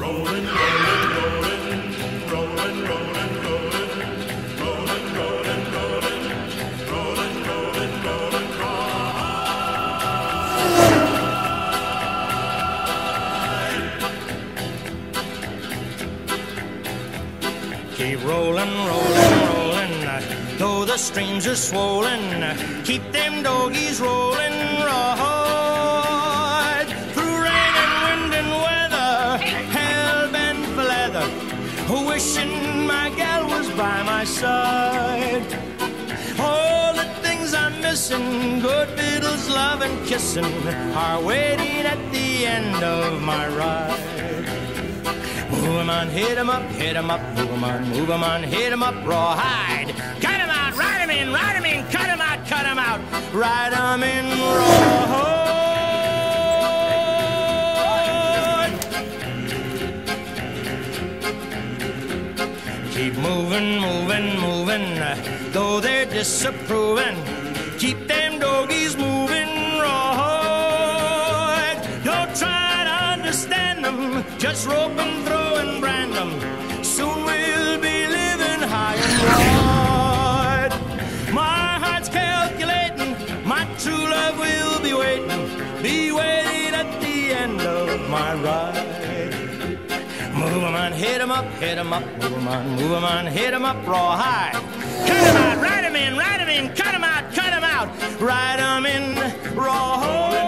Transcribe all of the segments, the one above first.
Rolling, rolling, rolling, rolling, rolling, rolling, rolling, rolling, rolling, rolling, rolling, rolling, Keep rolling, rolling, rolling, though the streams are swollen. Keep them doggies rolling, right through rain and wind and weather, hell-bent for leather, wishing my gal was by my side. All the things I'm missing, good fiddles, love and kissing, are waiting at the end of my ride. Move 'em on, hit 'em up, hit 'em up, move 'em on, hit 'em up, rawhide. Cut 'em out, ride 'em in, cut 'em out, ride 'em in, rawhide. Keep moving, moving, moving, though they're disapproving. Keep them doggies moving, rawhide. Don't try to understand them, just rope 'em through and brand them. Soon we'll be living high and wide. My heart's calculating, my true love will be waiting at the end of my ride. Move 'em on, hit 'em up, hit 'em up, move 'em on, hit 'em up, rawhide. Cut 'em out, ride 'em in, cut 'em out, ride 'em in, rawhide.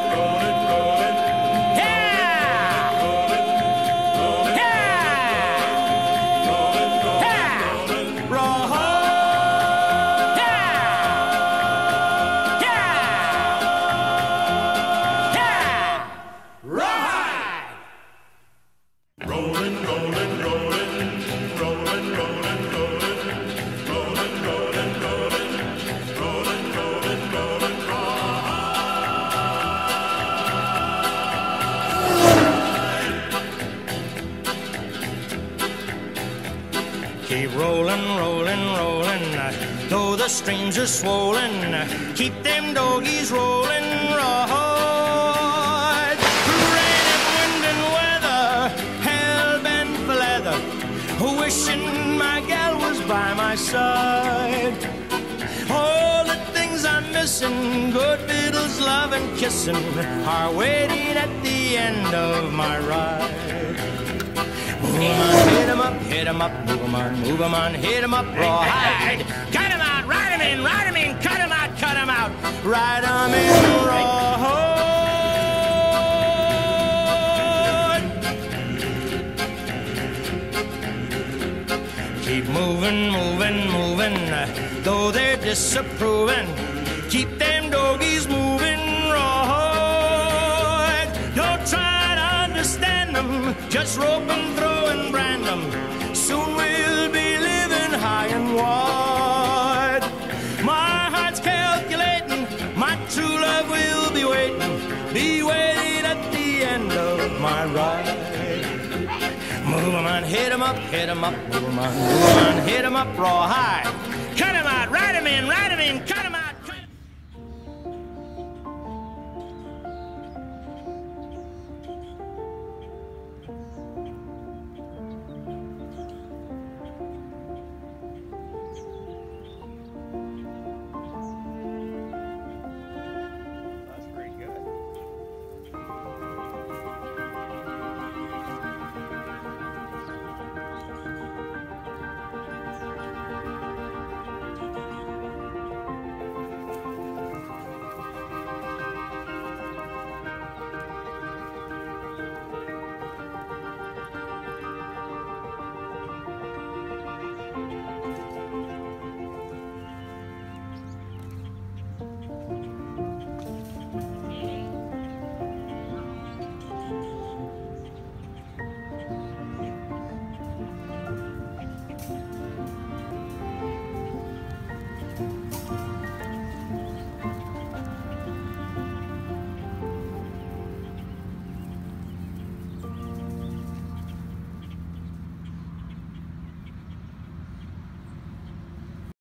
rolling, rolling, rolling, rolling, rolling, rolling, rolling, rolling, rolling, rolling, rolling, rolling, Keep rolling, rolling, rolling, though the streams are swollen. Keep them doggies rolling, right through rain and wind and weather, hell-bent for leather, wishing my gal was by my side. All the things I'm missing, good fiddles, love and kissing, are waiting at the end of my ride. Move 'em on, hit 'em up, move 'em on, hit 'em up, rawhide. Cut 'em out, ride 'em in, cut 'em out, ride 'em in, rawhide. Keep moving, moving, moving, though they're disapproving. Keep them doggies moving, rawhide. Don't try to understand them, just rope 'em through and brand them. Soon we'll be living high and wide. My heart's calculating, my true love will be waiting at the end of my ride. Move 'em on, hit 'em up, move 'em on, hit 'em up, rawhide. Cut 'em out, ride 'em in, cut 'em out.